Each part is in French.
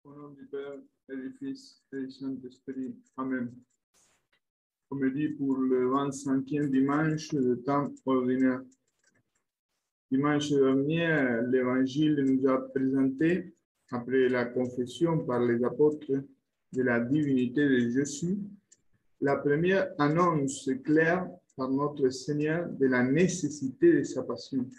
Au nom du Père et du Fils et du Saint-Esprit. Amen. Comme dit pour le 25e dimanche de temps ordinaire. Dimanche dernier, l'Évangile nous a présenté, après la confession par les apôtres de la divinité de Jésus, la première annonce claire par notre Seigneur de la nécessité de sa passion.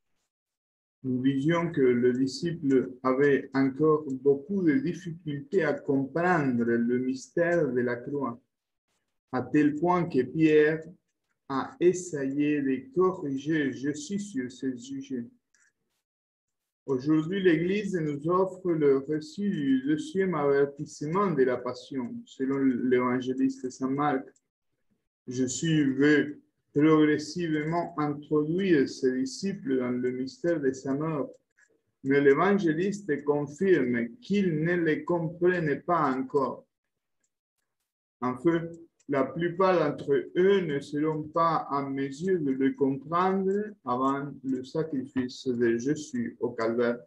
Nous disions que le disciple avait encore beaucoup de difficultés à comprendre le mystère de la croix, à tel point que Pierre a essayé de corriger Jésus sur ce sujet. Aujourd'hui, l'Église nous offre le récit du deuxième avertissement de la passion, selon l'évangéliste Saint Marc. Jésus veut progressivement introduire ses disciples dans le mystère de sa mort, mais l'évangéliste confirme qu'ils ne le comprennent pas encore. En fait, la plupart d'entre eux ne seront pas en mesure de le comprendre avant le sacrifice de Jésus au calvaire.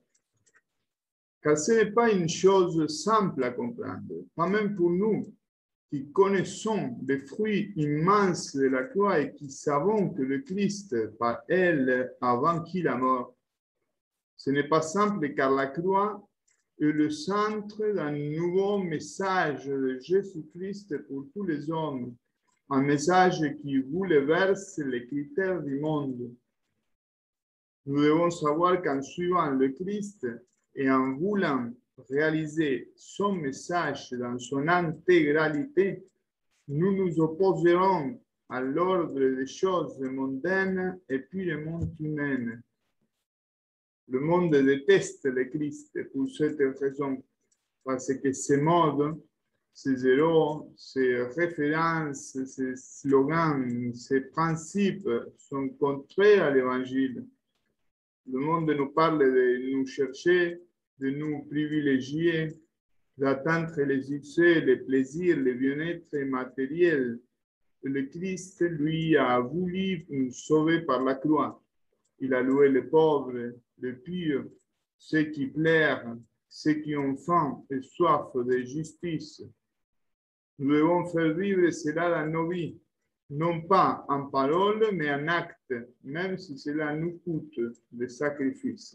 Car ce n'est pas une chose simple à comprendre, pas même pour nous qui connaissons les fruits immenses de la croix et qui savons que le Christ, par elle, a vaincu la mort. Ce n'est pas simple car la croix est le centre d'un nouveau message de Jésus-Christ pour tous les hommes, un message qui bouleverse les critères du monde. Nous devons savoir qu'en suivant le Christ et en voulant réaliser son message dans son intégralité, nous nous opposerons à l'ordre des choses mondaines et puis le monde humain. Le monde déteste le Christ pour cette raison, parce que ses modes, ses héros, ses références, ses slogans, ses principes sont contraires à l'Évangile. Le monde nous parle de nous chercher, de nous privilégier, d'atteindre les succès, les plaisirs, les bien-être matériels. Le Christ, lui, a voulu nous sauver par la croix. Il a loué les pauvres, les pieux, ceux qui pleurent, ceux qui ont faim et soif de justice. Nous devons faire vivre cela dans nos vies, non pas en parole, mais en acte, même si cela nous coûte des sacrifices.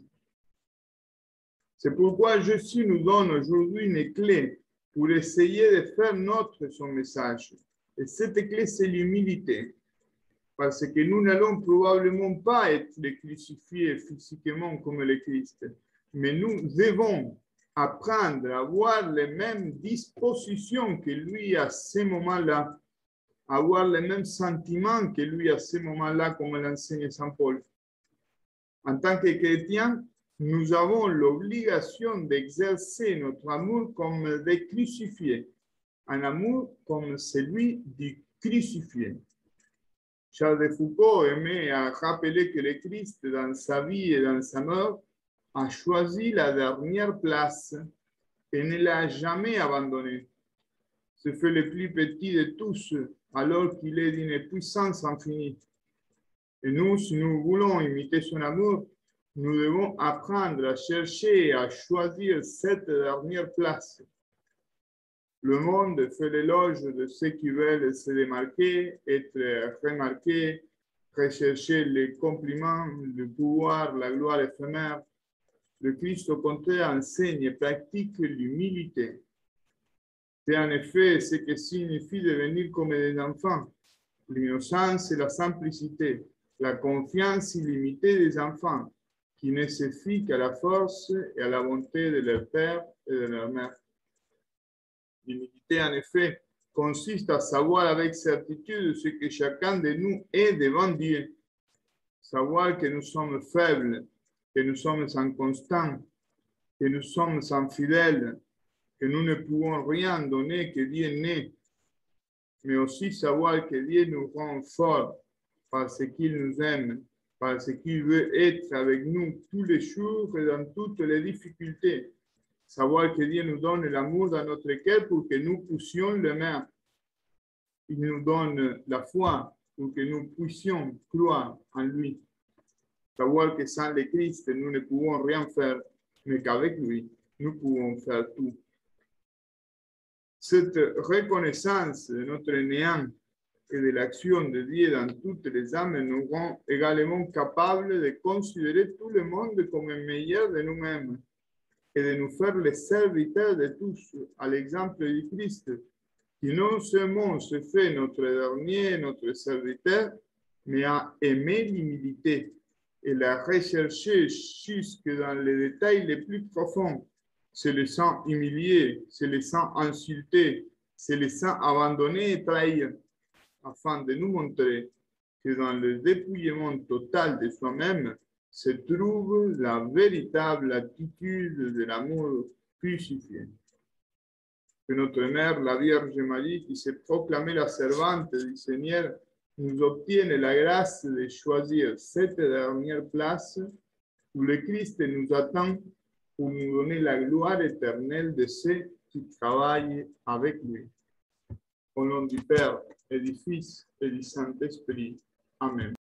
C'est pourquoi Jésus nous donne aujourd'hui une clé pour essayer de faire notre son message. Et cette clé, c'est l'humilité. Parce que nous n'allons probablement pas être crucifiés physiquement comme le Christ. Mais nous devons apprendre à avoir les mêmes dispositions que lui à ce moment-là, avoir les mêmes sentiments que lui à ce moment-là, comme l'enseigne Saint Paul. En tant que chrétiens, nous avons l'obligation d'exercer notre amour comme des crucifiés, un amour comme celui du crucifié. Charles de Foucault aimait à rappeler que le Christ, dans sa vie et dans sa mort, a choisi la dernière place et ne l'a jamais abandonnée. Ce fait le plus petit de tous, alors qu'il est d'une puissance infinie. Et nous, si nous voulons imiter son amour, nous devons apprendre à chercher et à choisir cette dernière place. Le monde fait l'éloge de ceux qui veulent se démarquer, être remarqués, rechercher les compliments, le pouvoir, la gloire éphémère. Le Christ, au contraire, enseigne et pratique l'humilité. C'est en effet ce que signifie devenir comme des enfants, l'innocence et la simplicité, la confiance illimitée des enfants, qui ne se fient qu'à la force et à la bonté de leur père et de leur mère. L'humilité, en effet, consiste à savoir avec certitude ce que chacun de nous est devant Dieu. Savoir que nous sommes faibles, que nous sommes inconstants, que nous sommes infidèles, que nous ne pouvons rien donner, que Dieu n'est. Mais aussi savoir que Dieu nous rend forts parce qu'il nous aime, parce qu'il veut être avec nous tous les jours et dans toutes les difficultés. Savoir que Dieu nous donne l'amour dans notre cœur pour que nous puissions l'aimer. Il nous donne la foi pour que nous puissions croire en lui. Savoir que sans le Christ, nous ne pouvons rien faire, mais qu'avec lui, nous pouvons faire tout. Cette reconnaissance de notre néant et de l'action de Dieu dans toutes les âmes nous rend également capables de considérer tout le monde comme meilleur de nous-mêmes et de nous faire les serviteurs de tous, à l'exemple du Christ, qui non seulement se fait notre dernier, notre serviteur, mais a aimé l'humilité et l'a recherché jusque dans les détails les plus profonds, se laissant humilier, se laissant insulter, se laissant abandonner et trahir, afin de nous montrer que dans le dépouillement total de soi-même se trouve la véritable attitude de l'amour crucifié. Que notre mère, la Vierge Marie, qui s'est proclamée la servante du Seigneur, nous obtienne la grâce de choisir cette dernière place où le Christ nous attend pour nous donner la gloire éternelle de ceux qui travaillent avec lui. Au nom du Père et du Fils et du Saint-Esprit. Amen.